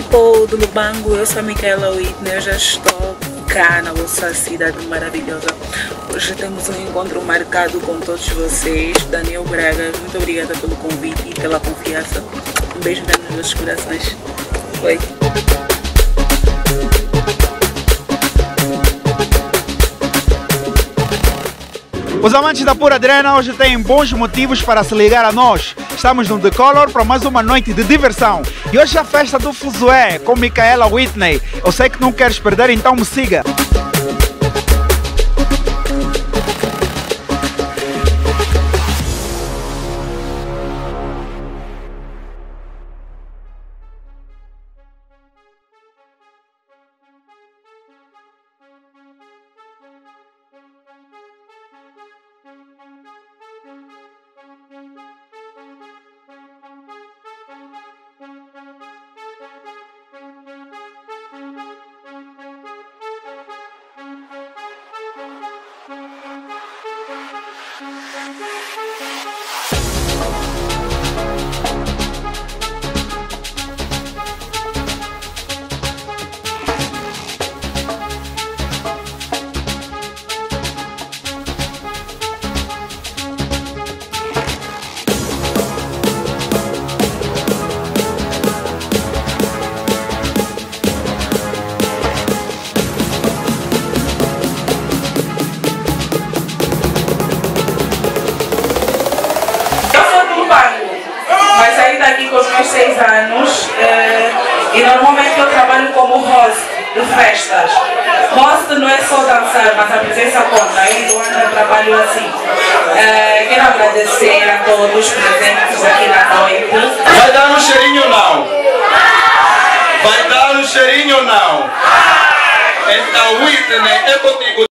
tempo do Lubango, eu sou a Micaela Whitney, eu já estou cá na vossa cidade maravilhosa. Hoje temos um encontro marcado com todos vocês. Daniel Braga, muito obrigada pelo convite e pela confiança. Um beijo nos vossos corações. Oi. Os amantes da Pura Adrena hoje têm bons motivos para se ligar a nós. Estamos no The Color para mais uma noite de diversão. E hoje é a festa do Fuzué com Micaela Whitney. Eu sei que não queres perder, então me siga. Mas saí daqui com os meus 6 anos e normalmente eu trabalho como host de festas. Host não é só dançar, mas a presença conta. Aí do ano eu trabalho assim. Quero agradecer a todos presentes aqui na noite. Vai dar um cheirinho ou não? Vai dar um cheirinho ou não? Então, Whitney, é contigo.